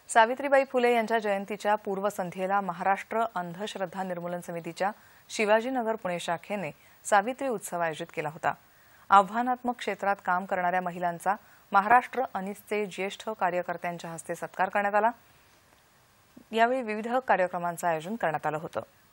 सावित्रीबाई फुले यांच्या जयंतीच्या पूर्वसंध्येला महाराष्ट्र अंधश्रद्धा निर्मूलन समितीच्या शिवाजीनगर पुणे शाखेने सावित्री उत्सव आयोजित केला होता। आव्हानात्मक क्षेत्रात काम करणाऱ्या महिलांचा महाराष्ट्र अनिसचे ज्येष्ठ कार्यकर्त्यांच्या हस्ते सत्कार करण्यात आला। यावेळी विविध कार्यक्रमांचे आयोजन करण्यात आले होते।